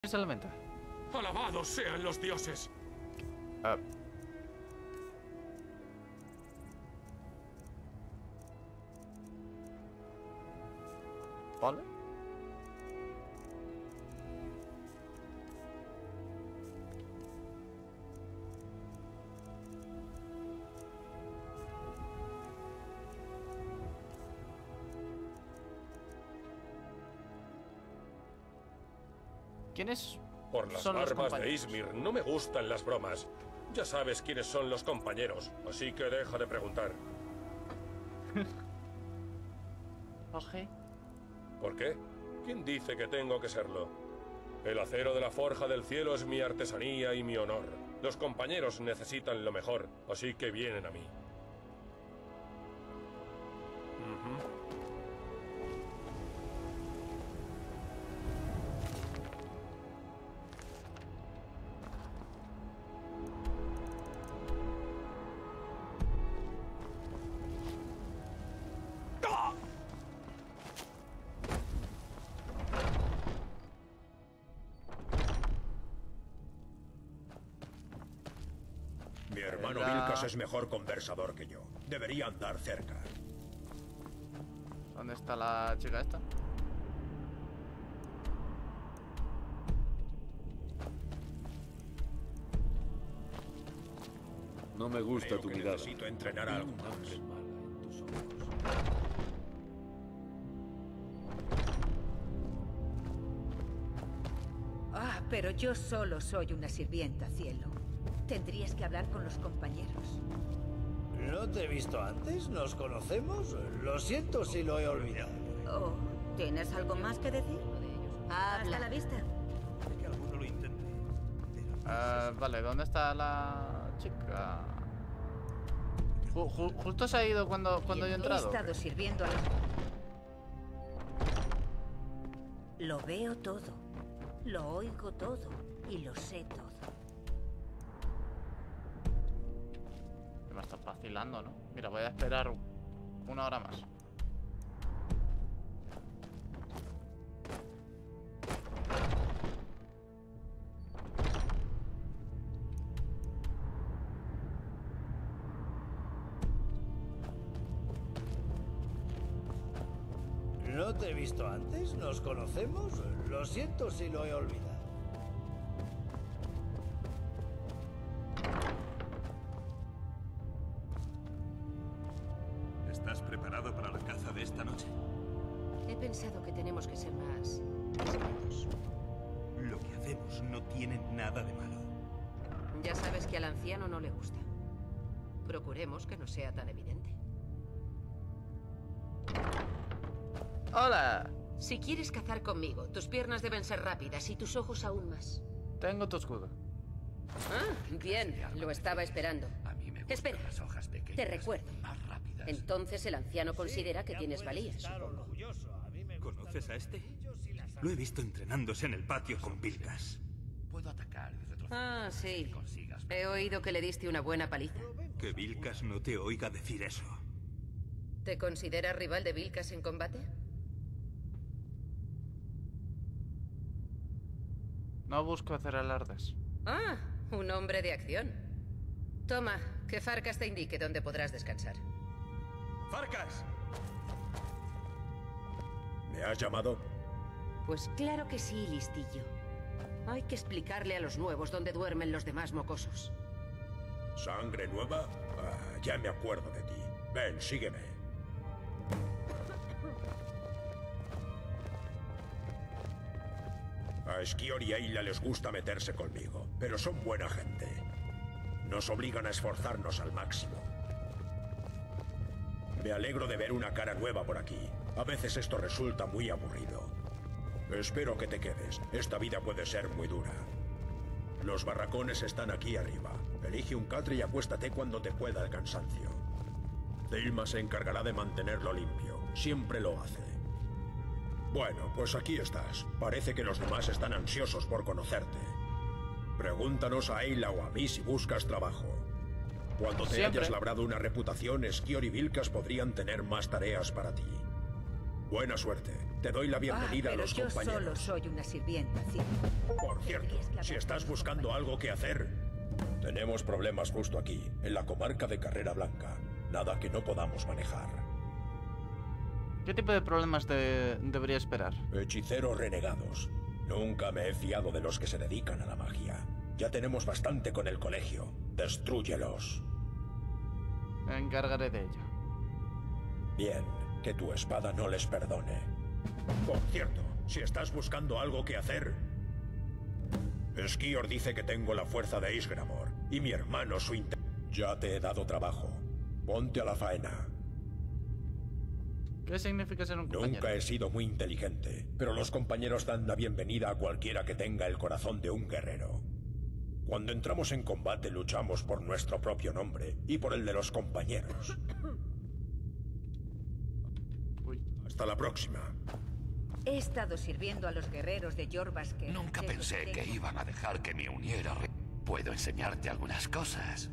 ¿Es elemento? ¡Alabados sean los dioses! ¿Vale? ¿Quiénes Por las son los barbas de compañeros? Izmir, no me gustan las bromas. Ya sabes quiénes son los compañeros, así que deja de preguntar. Oje. ¿Por qué? ¿Quién dice que tengo que serlo? El acero de la forja del cielo es mi artesanía y mi honor. Los compañeros necesitan lo mejor, así que vienen a mí. Mi hermano Vilkas es mejor conversador que yo. Debería andar cerca. ¿Dónde está la chica esta? No me gusta Creo tu que mirada. necesito entrenar a algo más. Ah, pero yo solo soy una sirvienta, cielo. Tendrías que hablar con los compañeros. ¿No te he visto antes? ¿Nos conocemos? Lo siento si lo he olvidado. Oh, ¿tienes algo más que decir? Hasta la vista. Que alguno lo intente. Vale, ¿dónde está la chica? Justo se ha ido cuando yo he He entrado. estado sirviendo a los... Lo veo todo, lo oigo todo y lo sé todo. Me estás vacilando, ¿no? Mira, voy a esperar una hora más. ¿No te he visto antes? ¿Nos conocemos? Lo siento si lo he olvidado. ¿Estás preparado para la caza de esta noche? He pensado que tenemos que ser más discretos. Lo que hacemos no tiene nada de malo. Ya sabes que al anciano no le gusta. Procuremos que no sea tan evidente. ¡Hola! Si quieres cazar conmigo, tus piernas deben ser rápidas y tus ojos aún más. Tengo tu escudo. Ah, bien, lo estaba esperando. A mí me gustan Espera, las hojas pequeñas, te recuerdo. más rápidas. Entonces el anciano considera que tienes valía, supongo. ¿Conoces a este? Lo he visto entrenándose en el patio con Vilkas. Puedo atacar y retroceder. Ah, sí. Consigas. He oído que le diste una buena paliza. Que Vilkas no te oiga decir eso. ¿Te consideras rival de Vilkas en combate? No busco hacer alardes. Ah, un hombre de acción. Toma, que Farkas te indique dónde podrás descansar. ¡Farkas! ¿Me has llamado? Pues claro que sí, listillo. Hay que explicarle a los nuevos dónde duermen los demás mocosos. ¿Sangre nueva? Ah, ya me acuerdo de ti. Ven, sígueme. A Skior y Ayla les gusta meterse conmigo, pero son buena gente. Nos obligan a esforzarnos al máximo. Me alegro de ver una cara nueva por aquí. A veces esto resulta muy aburrido. Espero que te quedes. Esta vida puede ser muy dura. Los barracones están aquí arriba. Elige un catre y acuéstate cuando te pueda el cansancio. Zelma se encargará de mantenerlo limpio. Siempre lo hace. Bueno, pues aquí estás. Parece que los demás están ansiosos por conocerte. Pregúntanos a Ayla o a mí si buscas trabajo. Cuando te Siempre. hayas labrado una reputación, Skior y Vilkas podrían tener más tareas para ti. Buena suerte. Te doy la bienvenida a pero los yo compañeros. solo soy una sirvienta, sí. Por cierto, si estás buscando algo que hacer, tenemos problemas justo aquí, en la comarca de Carrera Blanca. Nada que no podamos manejar. ¿Qué tipo de problemas debería esperar? Hechiceros renegados. Nunca me he fiado de los que se dedican a la magia. Ya tenemos bastante con el colegio. Destrúyelos. Me encargaré de ello. Bien, que tu espada no les perdone. Por cierto, si estás buscando algo que hacer... Skior dice que tengo la fuerza de Isgramor y mi hermano su Ya te he dado trabajo. Ponte a la faena. ¿Qué significa ser un compañero? Nunca he sido muy inteligente, pero los compañeros dan la bienvenida a cualquiera que tenga el corazón de un guerrero. Cuando entramos en combate luchamos por nuestro propio nombre y por el de los compañeros. Uy. Hasta la próxima. He estado sirviendo a los guerreros de Jorbasker. Nunca pensé que iban a dejar que me uniera. Puedo enseñarte algunas cosas.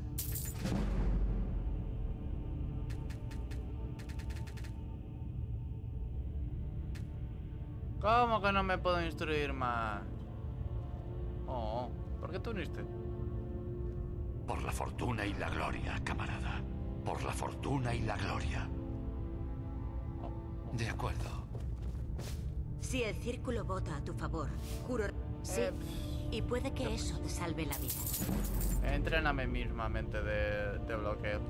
¿Cómo que no me puedo instruir más? Oh, ¿por qué te uniste? Por la fortuna y la gloria, camarada. Por la fortuna y la gloria. De acuerdo. Si el círculo vota a tu favor, juro... Sí, y puede que eso te salve la vida. Entréname mismamente de bloqueo.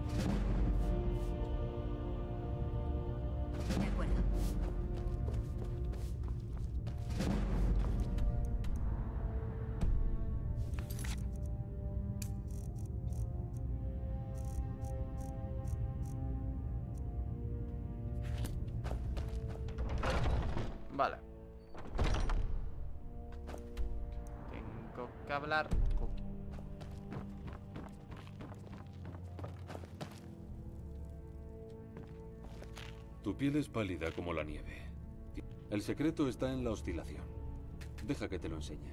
De acuerdo. Vale. Tengo que hablar con... Tu piel es pálida como la nieve. El secreto está en la oscilación. Deja que te lo enseñe.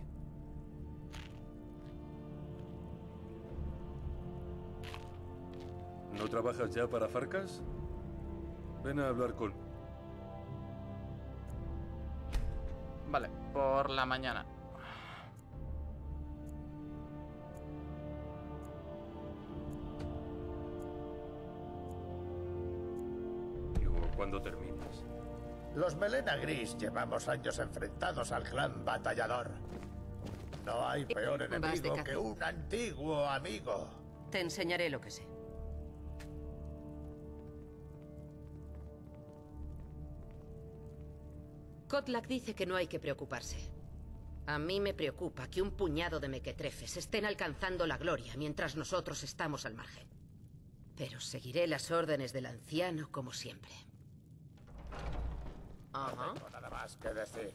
¿No trabajas ya para Farkas? Ven a hablar con... Vale, por la mañana. Digo, cuando termines. Los Melena Gris llevamos años enfrentados al clan batallador. No hay peor Vas de enemigo caza. que un antiguo amigo. Te enseñaré lo que sé. Kotlak dice que no hay que preocuparse. A mí me preocupa que un puñado de mequetrefes estén alcanzando la gloria mientras nosotros estamos al margen. Pero seguiré las órdenes del anciano como siempre. Ajá. No tengo nada más que decir.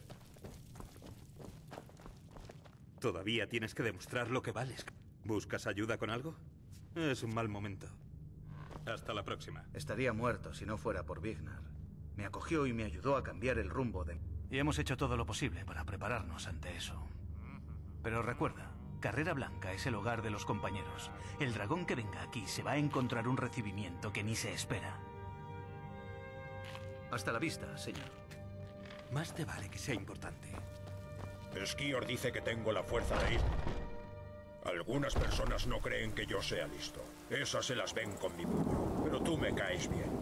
Todavía tienes que demostrar lo que vales. ¿Buscas ayuda con algo? Es un mal momento. Hasta la próxima. Estaría muerto si no fuera por Vignar. Me acogió y me ayudó a cambiar el rumbo de... Y hemos hecho todo lo posible para prepararnos ante eso. Pero recuerda, Carrera Blanca es el hogar de los compañeros. El dragón que venga aquí se va a encontrar un recibimiento que ni se espera. Hasta la vista, señor. Más te vale que sea importante. Skior dice que tengo la fuerza de ir. Algunas personas no creen que yo sea listo. Esas se las ven con mi puño. Pero tú me caes bien.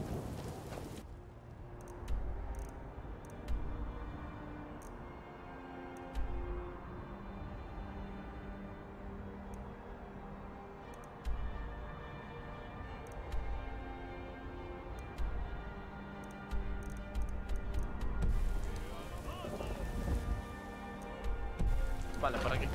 Vale, por aquí.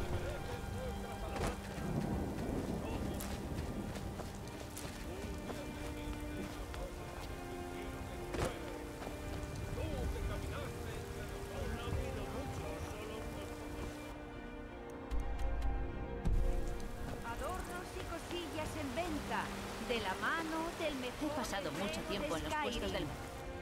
Adornos y cosillas en venta. De la mano del mejor. He pasado mucho tiempo en los Skyrim. puestos del...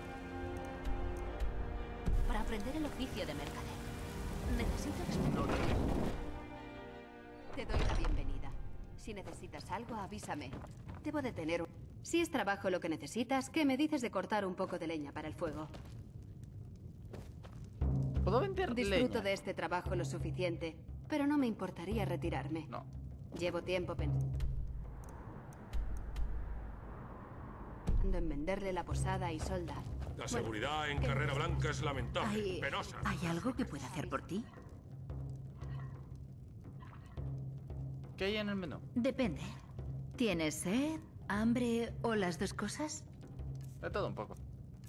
Para aprender el oficio de mercader. Necesito experiencia. Te doy la bienvenida. Si necesitas algo, avísame. Debo de tener un... Si es trabajo lo que necesitas, ¿qué me dices de cortar un poco de leña para el fuego? ¿Puedo vender Disfruto leña? de este trabajo lo suficiente, pero no me importaría retirarme. No. Llevo tiempo pensando en venderle la posada y soldar. La seguridad en Carrera Blanca es lamentable, penosa. ¿Hay algo que pueda hacer por ti? ¿Qué hay en el menú? Depende. ¿Tienes sed, hambre o las dos cosas? De todo un poco.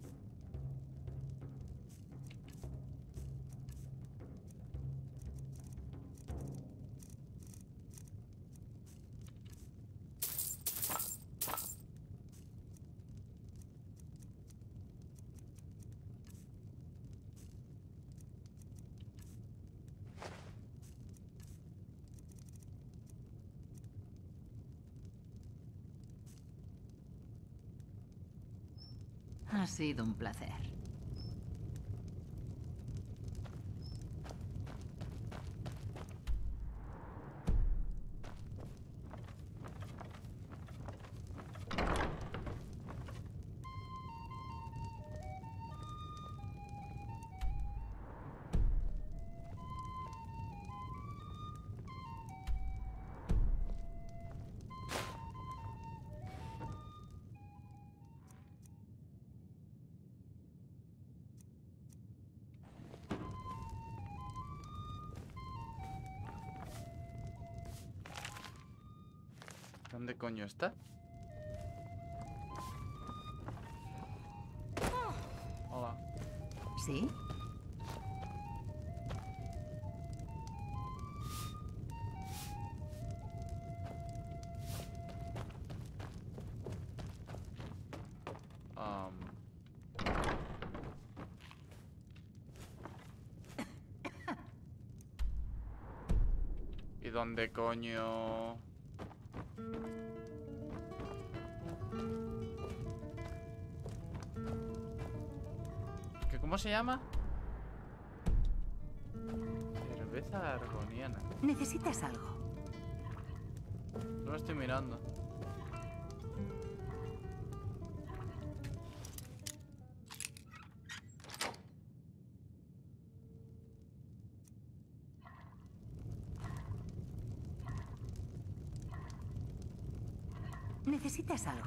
Ha sido un placer. ¿Dónde coño está? Hola. ¿Sí? ¿Y dónde coño? ¿Cómo se llama? Cerveza argoniana. ¿Necesitas algo? No lo estoy mirando. ¿Necesitas algo?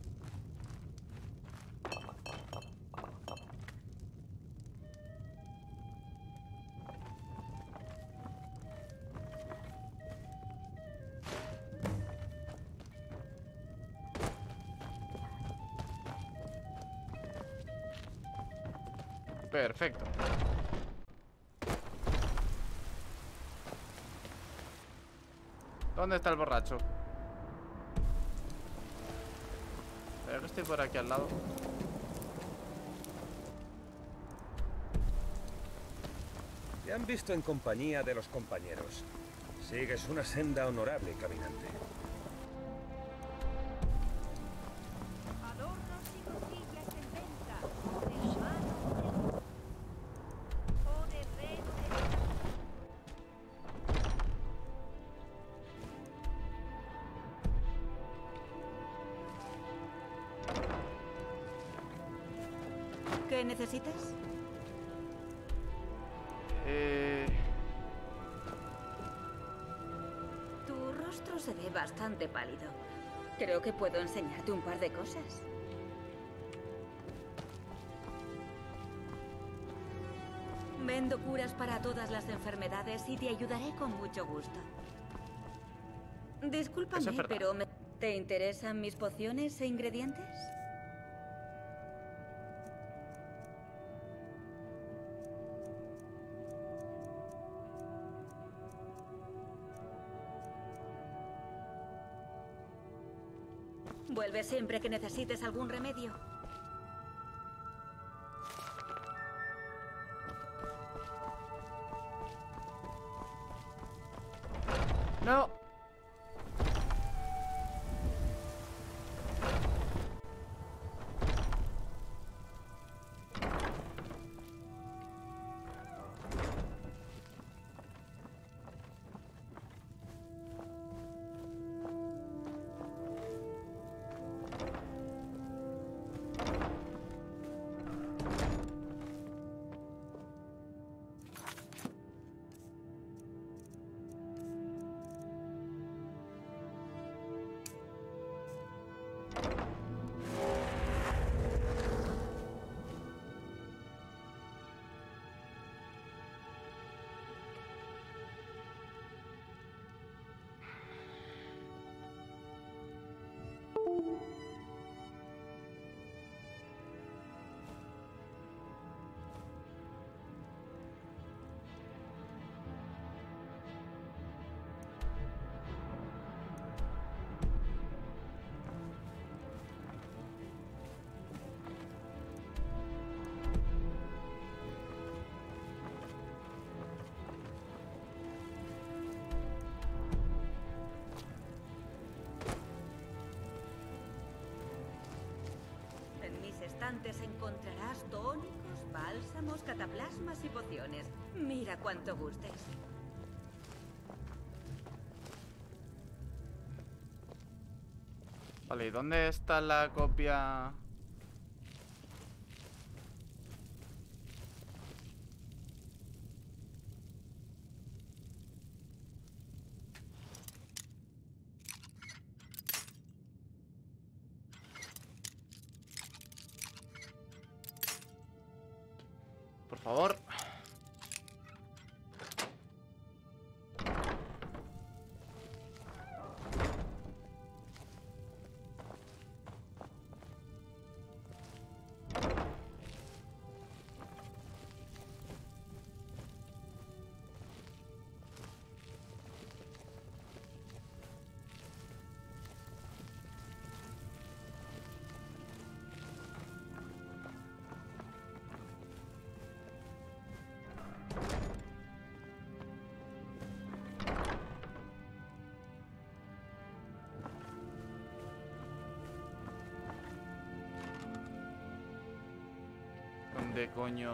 Perfecto. ¿Dónde está el borracho? Creo que estoy por aquí al lado. Te han visto en compañía de los compañeros. Sigues una senda honorable, caminante. ¿Qué necesitas? Tu rostro se ve bastante pálido. Creo que puedo enseñarte un par de cosas. Vendo curas para todas las enfermedades y te ayudaré con mucho gusto. Discúlpame, pero ¿te interesan mis pociones e ingredientes? Vuelve siempre que necesites algún remedio. No. Antes encontrarás tónicos, bálsamos, cataplasmas y pociones. Mira cuánto gustes. Vale, ¿y dónde está la copia? Por favor. ¿Dónde coño?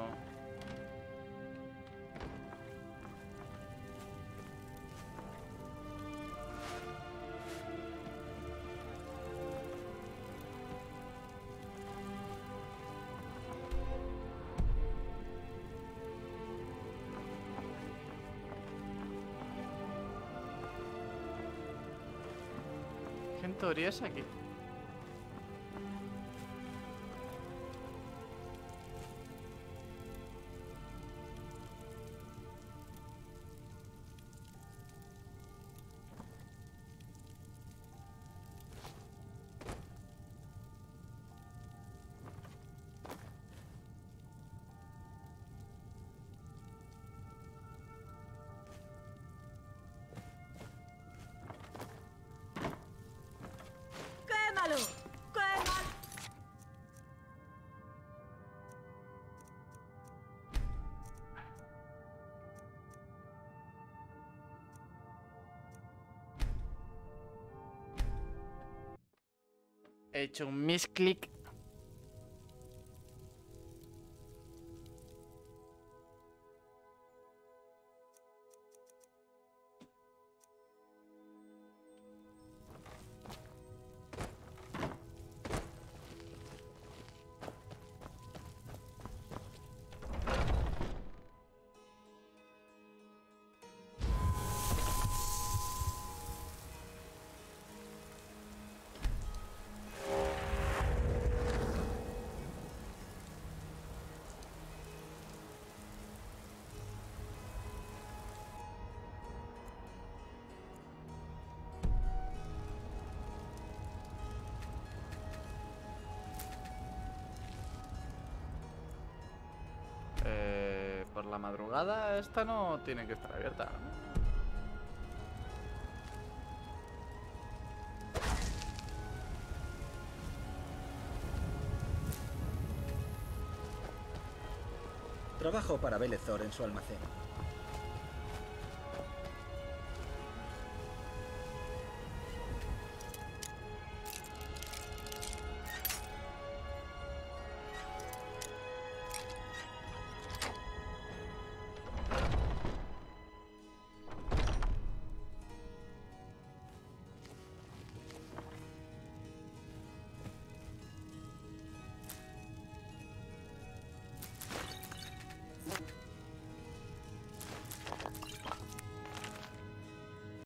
¿Qué en teoría es aquí? ¡Quémalo! ¡Quémalo! He hecho un misclick. Por la madrugada esta no tiene que estar abierta, ¿no? Trabajo para Belethor en su almacén.